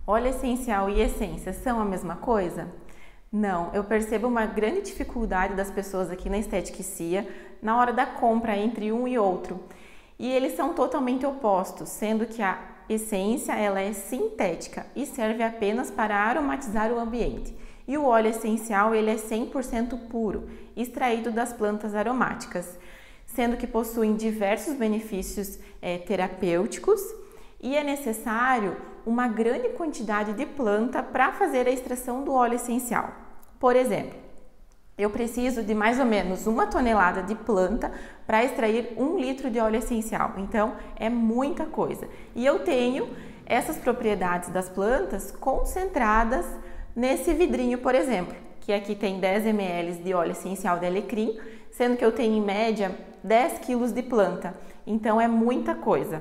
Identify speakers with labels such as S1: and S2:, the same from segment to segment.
S1: Óleo essencial e essência são a mesma coisa? Não, eu percebo uma grande dificuldade das pessoas aqui na Estética Cia na hora da compra entre um e outro. E eles são totalmente opostos, sendo que a essência ela é sintética e serve apenas para aromatizar o ambiente. E o óleo essencial ele é 100% puro, extraído das plantas aromáticas, sendo que possuem diversos benefícios terapêuticos e é necessário uma grande quantidade de planta para fazer a extração do óleo essencial. Por exemplo, eu preciso de mais ou menos 1 tonelada de planta para extrair 1 litro de óleo essencial, então é muita coisa. E eu tenho essas propriedades das plantas concentradas nesse vidrinho, por exemplo, que aqui tem 10 ml de óleo essencial de alecrim, sendo que eu tenho em média 10 kg de planta, então é muita coisa.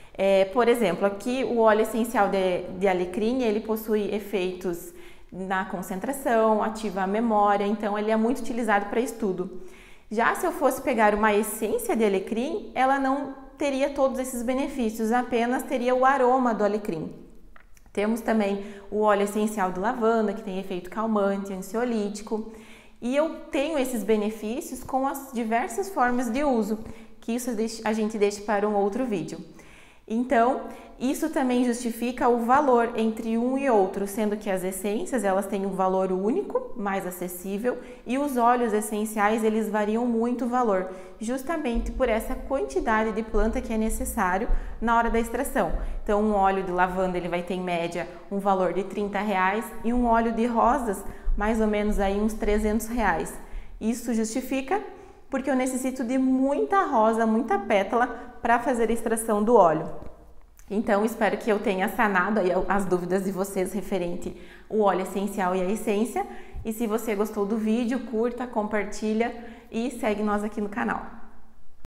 S1: Por exemplo, aqui o óleo essencial de alecrim, ele possui efeitos na concentração, ativa a memória, então ele é muito utilizado para estudo. Já se eu fosse pegar uma essência de alecrim, ela não teria todos esses benefícios, apenas teria o aroma do alecrim. Temos também o óleo essencial de lavanda, que tem efeito calmante, ansiolítico, e eu tenho esses benefícios com as diversas formas de uso, que isso a gente deixa para um outro vídeo. Então, isso também justifica o valor entre um e outro, sendo que as essências elas têm um valor único, mais acessível, e os óleos essenciais eles variam muito o valor, justamente por essa quantidade de planta que é necessário na hora da extração. Então, um óleo de lavanda ele vai ter em média um valor de R$30 e um óleo de rosas mais ou menos aí uns R$300. Isso justifica porque eu necessito de muita rosa, muita pétala para fazer a extração do óleo. Então, espero que eu tenha sanado aí as dúvidas de vocês referente ao óleo essencial e a essência. E se você gostou do vídeo, curta, compartilha e segue nós aqui no canal.